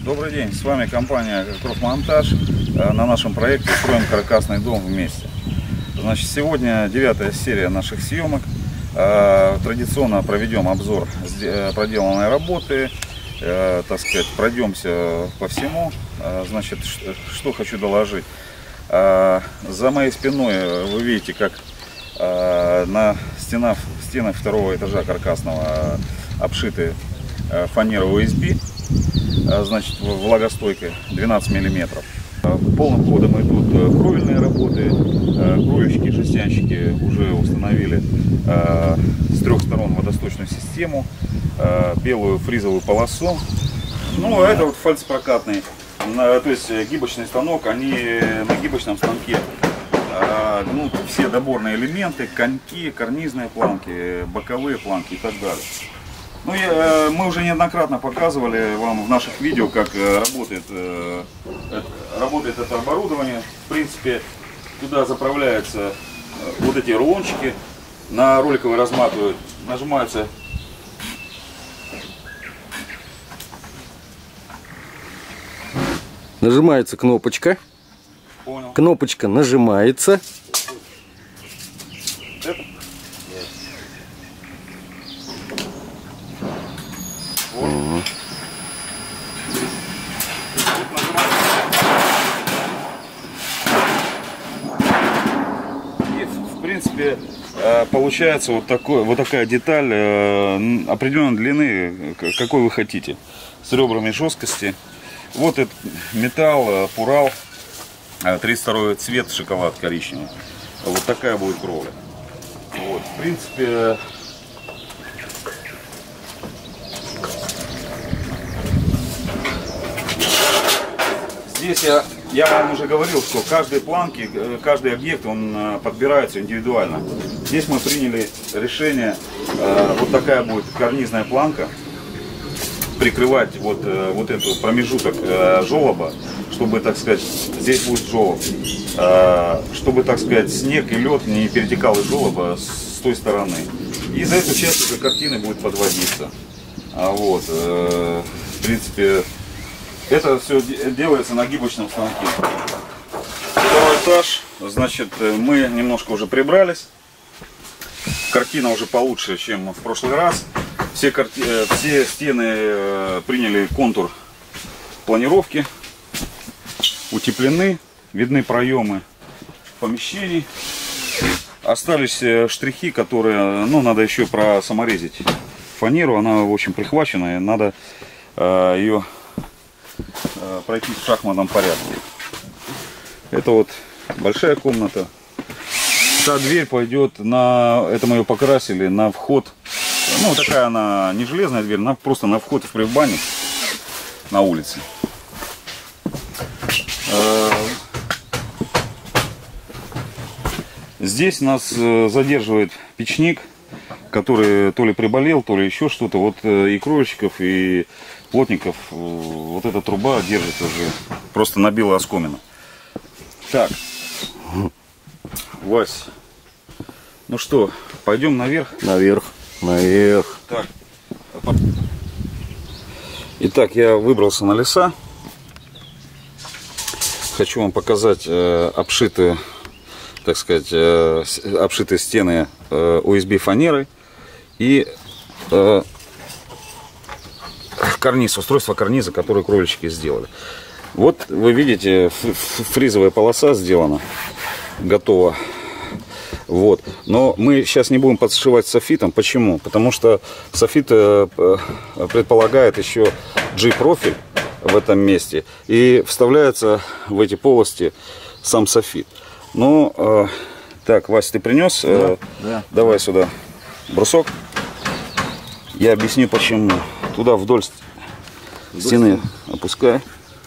Добрый день, с вами компания Кровмонтаж. На нашем проекте строим каркасный дом вместе. Значит, сегодня 9-я серия наших съемок. Традиционно проведем обзор проделанной работы, так сказать, пройдемся по всему. Значит, что хочу доложить. За моей спиной вы видите, как на стенах второго этажа каркасного обшиты фанерой OSB, значит, влагостойкой 12 миллиметров. Полным ходом идут кровельные работы. Кровельщики, жестянщики уже установили с трех сторон водосточную систему, белую фризовую полосу. Ну, это вот фальцпрокатный, то есть гибочный станок. Они на гибочном станке гнут все доборные элементы, коньки, карнизные планки, боковые планки и так далее. Ну, мы уже неоднократно показывали вам в наших видео, как работает это оборудование. В принципе, туда заправляются вот эти рулончики, на роликовый разматывают, нажимается кнопочка. Понял. Кнопочка нажимается. Это? Вот. И в принципе получается вот такая деталь определенной длины, какой вы хотите, с ребрами жесткости. Вот этот металл, Пурал, 32-й цвет, шоколад коричневый. Вот такая будет кровля. Вот, в принципе, здесь я вам уже говорил, что каждой планки, каждый объект, он подбирается индивидуально. Здесь мы приняли решение, вот такая будет карнизная планка, прикрывать вот этот промежуток желоба, чтобы, так сказать, здесь будет желоб, чтобы, так сказать, снег и лед не перетекал из желоба с той стороны. И за эту часть уже картины будет подводиться. Вот, в принципе, это все делается на гибочном станке. Второй этаж, значит, мы немножко уже прибрались. Картина уже получше, чем в прошлый раз. Все стены приняли контур планировки, утеплены, видны проемы помещений. Остались штрихи, которые, ну, надо еще просаморезить фанеру. Она, в общем, прихвачена, и надо ее пройти в шахматном порядке. Это вот большая комната. Та дверь пойдет на, это мы ее покрасили, на вход. Ну, такая она не железная дверь, она просто на вход в предбанник на улице. Здесь нас задерживает печник, который то ли приболел, то ли еще что-то. Вот и кровельщиков, и плотников вот эта труба держит уже, просто набила оскомину. Так, Вась, ну что, пойдем наверх? Наверх. Так. Итак, я выбрался на леса. Хочу вам показать обшитые, так сказать, обшитые стены OSB фанерой и карниз, устройство карниза, которое кровельщики сделали. Вот вы видите, фризовая полоса сделана, готова. Вот. Но мы сейчас не будем подшивать софитом. Почему? Потому что софит предполагает еще G-профиль в этом месте. И вставляется в эти полости сам софит. Ну, так, Вася, ты принес? Да. Давай сюда брусок. Я объясню почему. Туда вдоль стены опускай.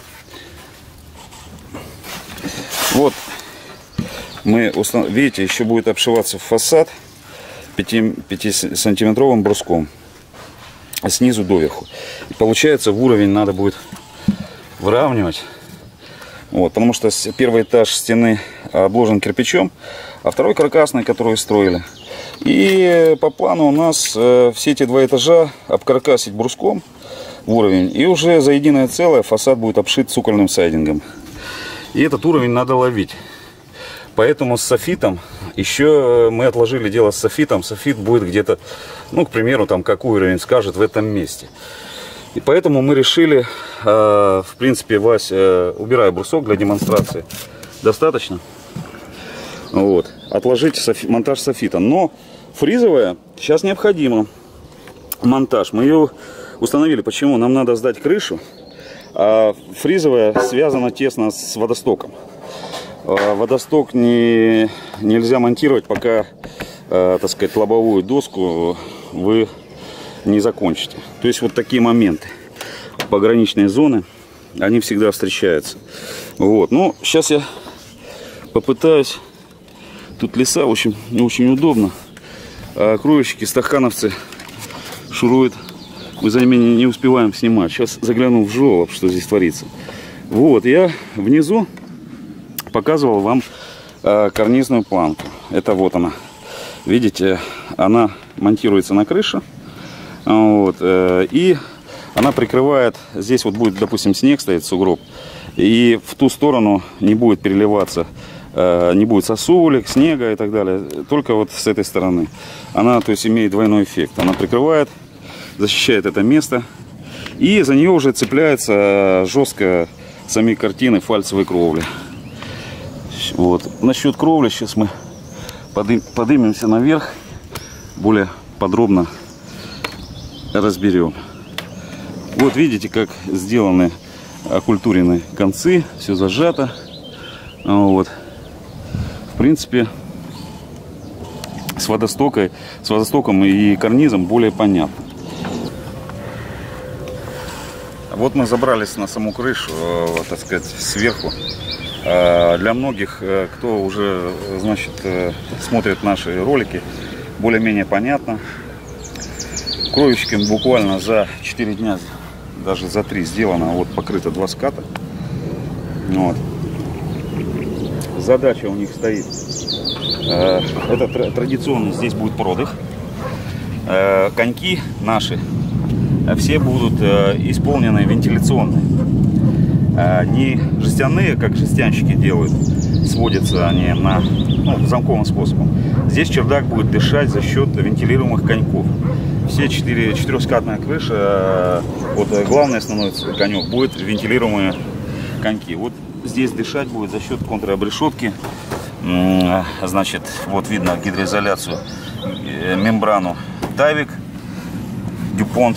Вот. Мы видите, еще будет обшиваться фасад 5-сантиметровым бруском снизу доверху. И получается, в уровень надо будет выравнивать. Вот, потому что первый этаж стены обложен кирпичом, а второй каркасный, который строили. И по плану у нас все эти два этажа обкаркасить бруском, уровень. И уже за единое целое фасад будет обшит цокольным сайдингом. И этот уровень надо ловить. Поэтому с софитом, еще мы отложили дело с софитом. Софит будет где-то, ну, к примеру, там, какой уровень скажет в этом месте. И поэтому мы решили, в принципе, Вась, убираю брусок для демонстрации. Достаточно. Вот. Отложить монтаж софита. Но фризовая сейчас необходимо. Монтаж. Мы ее установили. Почему? Нам надо сдать крышу. А фризовая связана тесно с водостоком. Водосток нельзя монтировать, пока, так сказать, лобовую доску вы не закончите. То есть вот такие моменты. Пограничные зоны, они всегда встречаются. Вот. Ну, сейчас я попытаюсь. Тут леса очень, не очень удобно. А кровельщики, стахановцы шуруют. Мы за ними не успеваем снимать. Сейчас загляну в жолоб, что здесь творится. Вот, я внизу показывал вам карнизную планку. Это вот она. Видите, она монтируется на крыше. Вот, и она прикрывает. Здесь вот будет, допустим, снег стоит, сугроб. И в ту сторону не будет переливаться, не будет сосулек, снега и так далее. Только вот с этой стороны. Она, то есть, имеет двойной эффект. Она прикрывает, защищает это место. И за нее уже цепляется жестко сами картины фальцевой кровли. Вот. Насчет кровли сейчас мы поднимемся наверх, более подробно разберем. Вот видите, как сделаны окультурены концы, все зажато. Вот. В принципе, с водостоком и карнизом более понятно. Вот мы забрались на саму крышу, так сказать, сверху. Для многих, кто уже, значит, смотрит наши ролики, более-менее понятно. Кровельщиками буквально за 4 дня, даже за 3 сделано, вот покрыто 2 ската. Вот. Задача у них стоит. Это традиционно, здесь будет продых. Коньки наши все будут исполнены вентиляционные. Не жестяные, как жестянщики делают, сводятся они на замковым способом. Здесь чердак будет дышать за счет вентилируемых коньков. Все четырехскатная крыша, вот главный основной конек будет вентилируемые коньки. Вот здесь дышать будет за счет контробрешетки. Значит, вот видно гидроизоляцию, мембрану Тайвик, Дюпонт.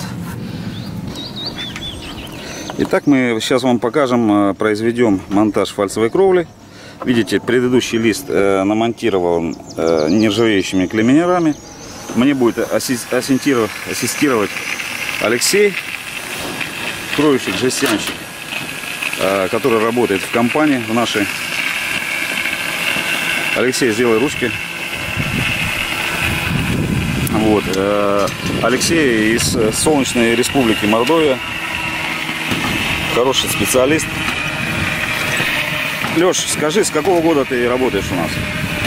Итак, мы сейчас вам покажем, произведем монтаж фальцевой кровли. Видите, предыдущий лист намонтирован нержавеющими клемминерами. Мне будет ассистировать Алексей, кровельщик, жестянщик, который работает в компании в нашей. Алексей, сделай ручки. Вот. Алексей из солнечной республики Мордовия. Хороший специалист. Леш, скажи, с какого года ты работаешь у нас?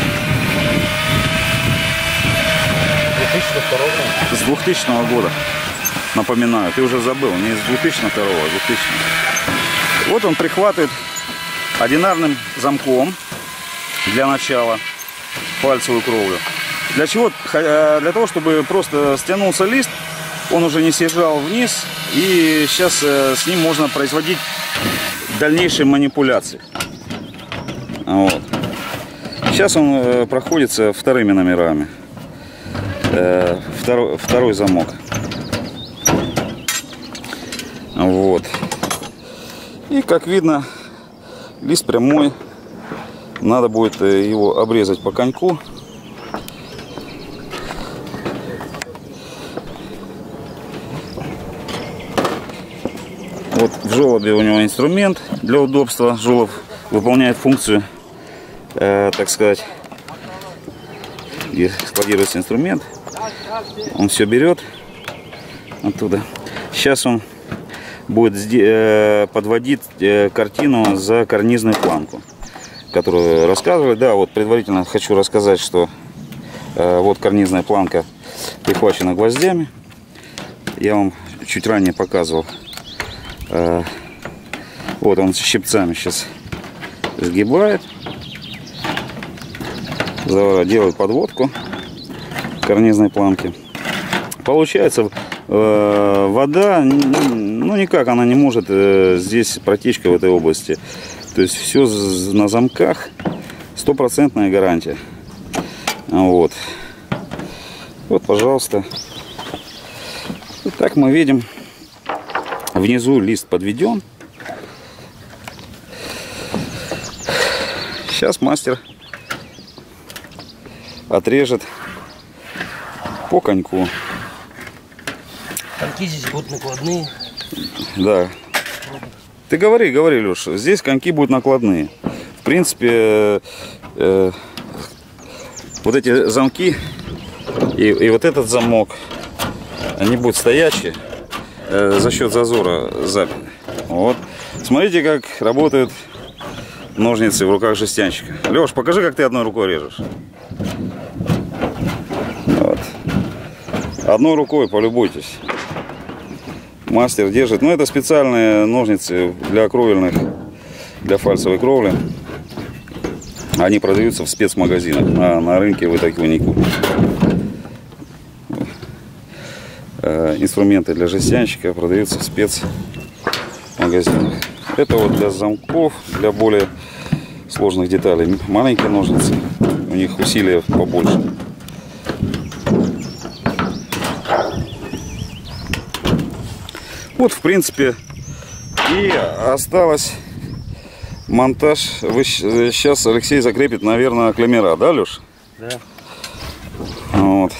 2002. С 2000 года. Напоминаю, ты уже забыл, не с 2002, а 2000. Вот он прихватывает одинарным замком для начала фальцевую кровлю. Для чего? Для того, чтобы просто стянулся лист, он уже не съезжал вниз, и сейчас с ним можно производить дальнейшие манипуляции. Вот. Сейчас он проходится вторыми номерами. Второй замок. Вот. И как видно, лист прямой. Надо будет его обрезать по коньку. Вот в желобе у него инструмент для удобства. Желоб выполняет функцию, так сказать, где складируется инструмент. Он все берет оттуда. Сейчас он будет подводить картину за карнизную планку, которую рассказывали. Да, вот предварительно хочу рассказать, что вот карнизная планка прихвачена гвоздями. Я вам чуть ранее показывал Вот он щипцами сейчас сгибает, делает подводку карнизной планки. Получается, вода, ну никак она не может здесь протечка в этой области. То есть все на замках, 100% гарантия. Вот, пожалуйста. Итак, мы видим, внизу лист подведен. Сейчас мастер отрежет по коньку. Коньки здесь будут накладные. Да. Ты говори, Леш, здесь коньки будут накладные. В принципе, вот эти замки и вот этот замок, они будут стоячие за счет зазора запили. Вот. Смотрите, как работают ножницы в руках жестянщика. Леш, покажи, как ты одной рукой режешь. Вот. Одной рукой полюбуйтесь. Мастер держит. Ну, это специальные ножницы для кровельных, для фальцевой кровли. Они продаются в спецмагазинах. На рынке вы такого не купите. Инструменты для жестянщика продаются в спецмагазинах. Это вот для замков, для более сложных деталей. Маленькие ножницы, у них усилия побольше. Вот, в принципе, и осталось монтаж. Сейчас Алексей закрепит, наверное, клеммера, да, Леш? Да. Вот.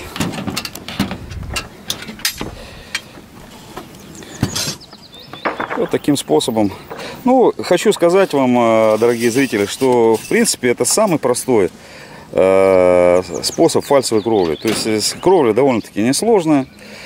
Вот таким способом. Ну, хочу сказать вам, дорогие зрители, что, в принципе, это самый простой способ фальцевой кровли. То есть кровля довольно-таки несложная.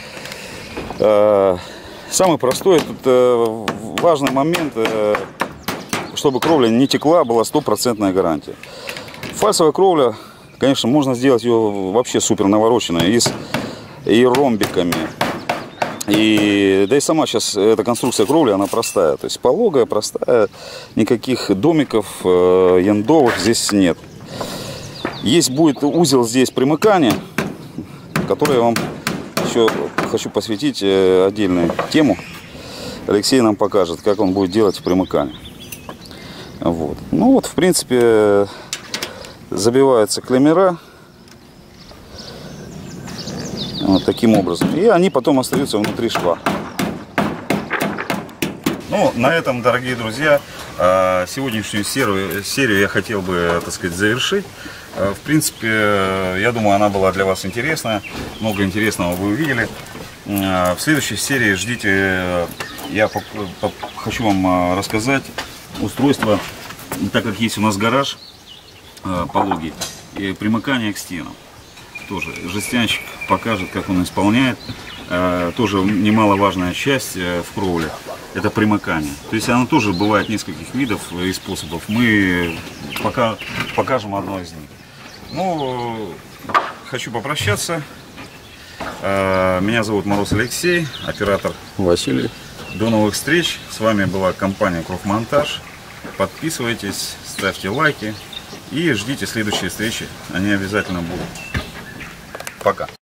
Самый простой, тут важный момент, чтобы кровля не текла, была 100% гарантия. Фальцевая кровля, конечно, можно сделать ее вообще супер навороченной, и ромбиками. Да и сама сейчас эта конструкция кровли, она простая. То есть пологая, простая, никаких домиков яндовых здесь нет. Есть будет узел здесь примыкания, который я вам еще хочу посвятить отдельную тему. Алексей нам покажет, как он будет делать примыкание. Вот. Ну вот, в принципе, забиваются клеммера вот таким образом, и они потом остаются внутри шва. Ну, на этом, дорогие друзья, сегодняшнюю серию я хотел бы, так сказать, завершить. В принципе, я думаю, она была для вас интересная. Много интересного вы увидели. В следующей серии ждите. Я хочу вам рассказать устройство, так как есть у нас гараж пологий, и примыкание к стенам. Тоже жестянщик покажет, как он исполняет. Тоже немаловажная часть в кровле — это примыкание. То есть оно тоже бывает нескольких видов и способов. Мы пока покажем одно из них. Ну, хочу попрощаться. Меня зовут Мороз Алексей, оператор Василий. До новых встреч. С вами была компания Кровмонтаж. Подписывайтесь, ставьте лайки и ждите следующие встречи. Они обязательно будут. Пока.